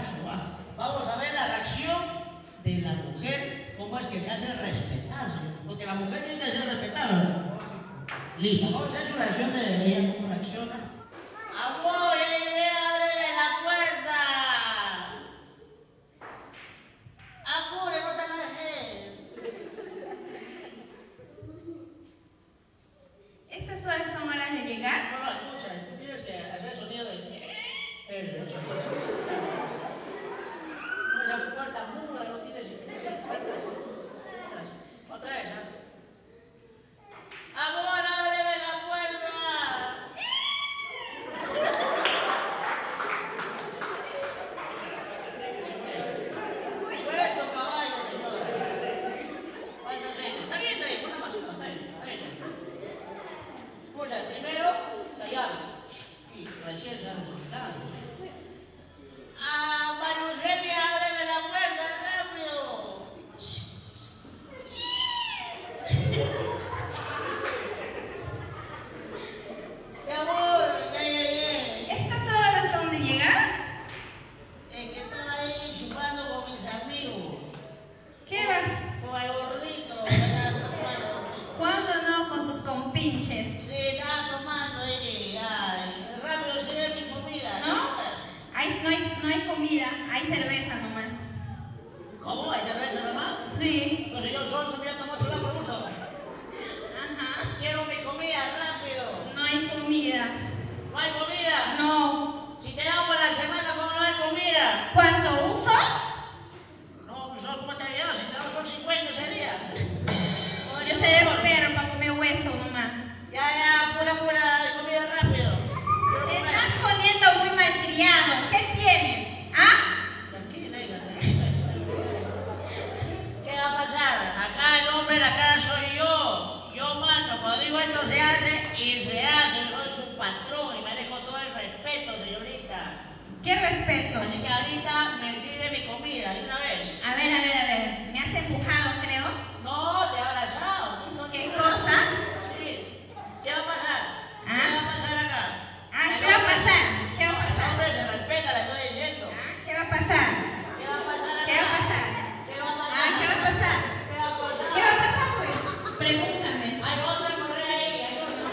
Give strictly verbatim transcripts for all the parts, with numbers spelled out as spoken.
macho. ¿Va? Vamos a ver la reacción de la mujer, cómo es que se hace respetar, señor. Porque la mujer tiene que ser respetada, ¿verdad? Listo, vamos a ver su reacción de ella, cómo reacciona. ¡Amor, eh, ábreme la puerta! ¡Amor, no te la dejes! ¿Estas horas son horas de llegar? No, no, escucha, tú tienes que hacer el sonido de... El sonido de... No, esa puerta muda, no tienes... Otra vez, ¿ah? ¡Amor, ábreme la puerta! Suelto, caballo, señora. Vale, entonces, está bien, está bien, una más, una, está bien, está bien. Escucha, primero, la llave. Y recién ya nos quitamos. ¡Ah, María Eugenia, ábreme la puerta, rápido! Mi amor, ya llegué. ¿Estas horas son de llegar? Es que estaba ahí chupando con mis amigos. ¿Qué vas? Con el gordito, estaba tomando. ¿Cuándo no con tus compinches? Sí, estaba tomando ahí. Ay, rápido, señor, mi comida. ¿No? Hay, no, hay, no hay comida, hay cerveza nomás. ¿Cómo? ¿Hay cerveza nomás? Sí. No, señor, son subiendo mucho la produce. Ajá. Quiero mi comida, rápido. No hay comida. ¿No hay comida? No. Si te damos para la semana, ¿cómo no hay comida? ¿Cuánto? ¿Un sol? No, solo ¿cómo te ha llegado? Si te damos son cincuenta ese día. Oye, Yo seré por favor. perro para comer hueso nomás. Ya, ya, pura, pura, comida rápido. Quiero Te comer. estás poniendo muy malcriado. ¿Qué tienes? ¿Ah? Tranquila, hija, tranquila. ¿Qué va a pasar? Acá el hombre de la casa soy yo. Yo mando. Cuando digo esto se hace y se hace. Yo soy su patrón y merezco todo el respeto, señorita. ¿Qué respeto? Así que ahorita me sirve mi comida de una vez. A ver, a ver, a ver. Me has empujado, creo. No, te he abrazado. No, ¿Qué no, cosa? Sí. ¿Qué va a pasar? ¿Ah? ¿Qué va a pasar acá? Ah, El ¿qué va a hombre- pasar? ¿Qué va a El pasar? hombre se respeta, le estoy diciendo. Ah, ¿qué va a pasar? ¿Qué va a pasar acá? ¿Qué va a pasar? ¿Qué va a pasar? Ah, ¿qué va a pasar? ¿Qué va a pasar? ¿Qué va a pasar, pues? Pregúntame. Hay otra correa ahí, hay otra.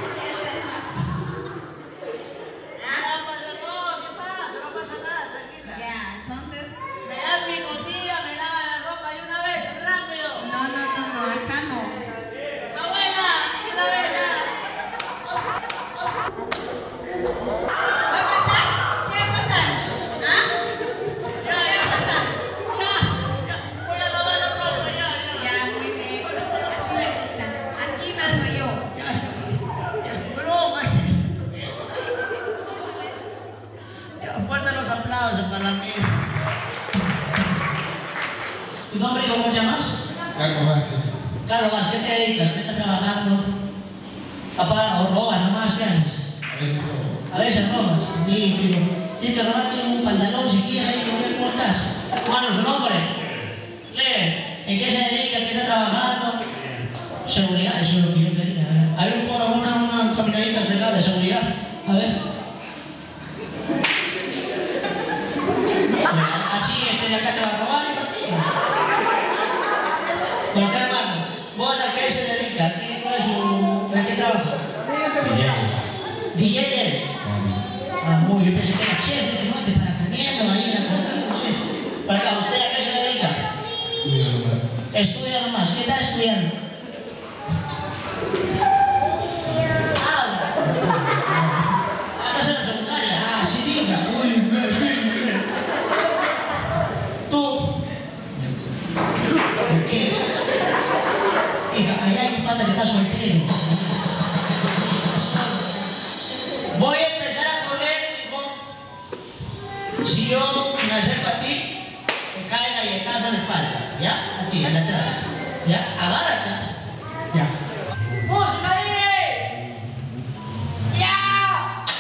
¿Qué ¿Ah? va a pasar? No, ¿qué pasa? No pasa nada, tranquila. Ya, entonces... Me das mi comida, me lava la ropa de una vez, rápido. No, no, no, no, acá no. Abuela, de una vez ya. ¿Va a pasar? ¿Qué va a pasar? ¿Ah? Ya, ¿Qué va a pasar? ya, ya. Voy a lavar la ropa, ya, ya. Ya, muy bien. Así me gusta. Aquí mando yo. Ya, ya, broma. Ya, fuerte los aplausos para mí. ¿Tu nombre cómo te llamas? Carlos Vázquez. Carlos Vázquez, ¿qué te dedicas? ¿Qué estás trabajando? Papá, o robas nomás, ¿qué haces? A veces no. A veces robas. Líquido. Tienes que robarte un pantalón si quieres ahí, ¿cómo cómo estás? ¿Cuál es su nombre? Lee. ¿En qué se dedica? ¿En qué está trabajando? Seguridad, eso es lo que yo quería. A ver, un poco, una, una caminadita cerca de seguridad. A ver. Así este de acá te va a robar y contigo. Pero qué hermano, ¿vos a qué se dedica? ¿Cuál es su... ¿En qué trabaja? D J. Ah, muy bien, pensé que era chef, dije, no, te para comiendo ahí en la comida, no sé. Para acá, ¿usted a qué se dedica? Estudio nomás. Estudia nomás, ¿qué está estudiando? Habla. Ah, estás en la secundaria. Ah, sí, digas. Muy bien, muy bien. Tú. ¿Qué? Hija, allá hay un pata que está soltero. Voy a empezar a correr con... Si yo me acerco a ti, te cae galletazo en la espalda, ¿ya? Aquí, en la atrás, ¿ya? Agárrate, ¿ya? ¡Música, vive! ¡Ya!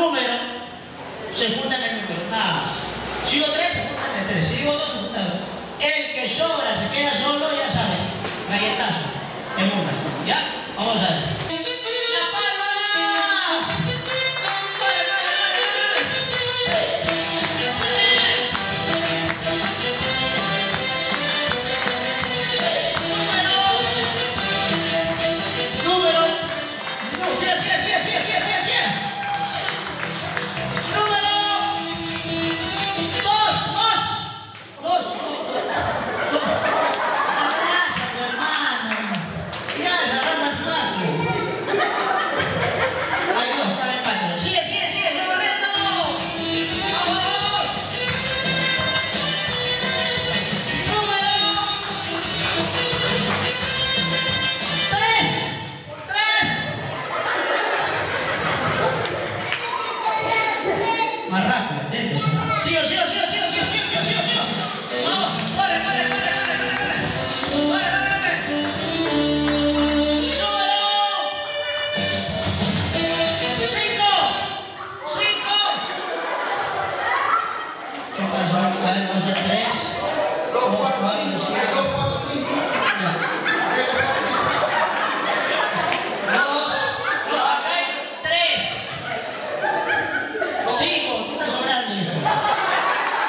número, se junta en el número, nada más. Si digo tres, se junta en el tres. Si digo dos, se junta en dos. El que sobra se queda solo, ya sabes. Galletazo. En una. ¿Ya? Vamos a ver. ¡La palma! ¡Vale, vale, vale, vale! Número. Número. No, sí, sí, sí, sí, sí, sí, sí. Número. Dos, dos. Dos, dos, dos. Abraza a tu hermano. Ya, la rata al flaco. Hay dos, está en empate. Sigue, sigue, sigue, no corriendo. Vamos. Número. Tres. Tres. Más rápido, atento. Sigo, sigo, sigo, sigo, sigo, sigo, sigo, sigo, sigo. Vamos, corre, corre, corre, corre, corre, corre. Corre, corre, corre. Número. Cinco. Cinco. ¿Qué pasó? A ver, vamos a hacer tres. Dos, cuatro, cinco. Ya. Dos. No, acá hay tres. Cinco. Tú estás sobrando, hijo.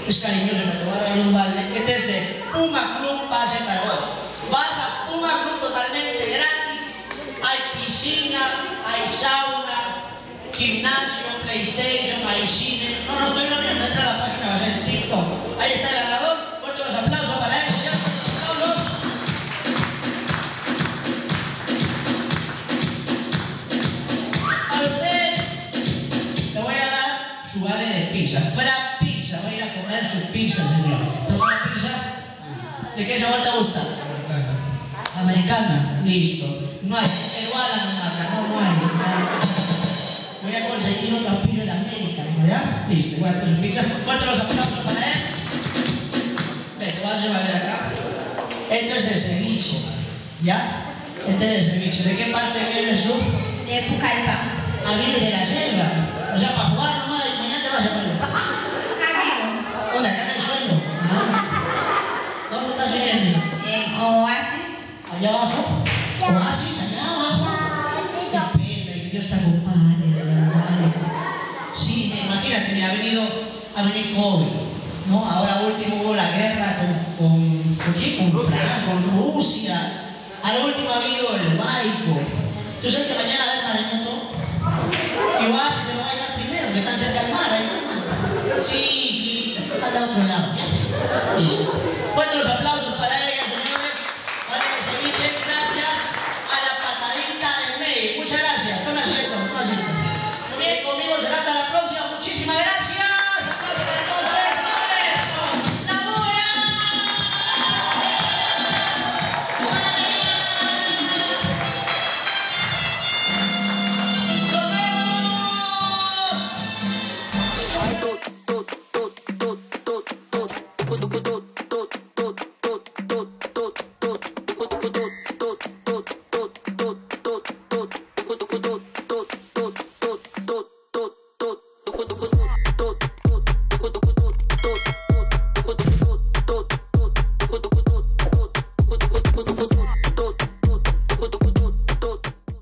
es cariñoso, pero te voy a dar un balde. Este es de Puma Club Pase Caraboy. Vas a Puma Club totalmente gratis. Hay piscina, hay sauna, gimnasio, PlayStation, hay cine. No, no estoy bromeando, entra a la página, va a ser TikTok. Ahí está el ganador. Fuerte los aplausos para él. Ya, aplausos. A usted le voy a dar su vale de pizza. Fuera pizza, voy a ir a comer su pizza, señor. ¿Entonces la pizza? ¿De qué sabor te gusta? Americana, listo. No hay, peruana no marca, no, no hay. Voy a conseguir otro pillo de América, ¿ya? Listo, voy a hacer su pizza. Fuerte los aplausos para él. Ven, te vas a llevar de acá. Esto es de ceviche, ¿ya? Este es de ceviche. ¿De qué parte vienes tú? De Pucallpa. Ah, viene de la selva. O sea, para jugar nomás y mañana te vas a poner. Acá vivo. ¿Dónde? Acá en el suelo. Ah. ¿Dónde estás viviendo? En Oasis. Allá abajo. Oasis, allá abajo. Qué pena, y Dios te acompañe, de verdad. Sí, imagínate, me ha venido a venir COVID, ¿no? Ahora último hubo la guerra con, con, ¿con quién? Con Francia, con Rusia. Al último ha habido el baico. ¿Tú sabes que mañana va a haber maremoto? Y Oasis se lo va a llegar primero, que están cerca del mar, ¿eh? Sí, y anda a otro lado, ¿ya? Listo. Fuerte los aplausos.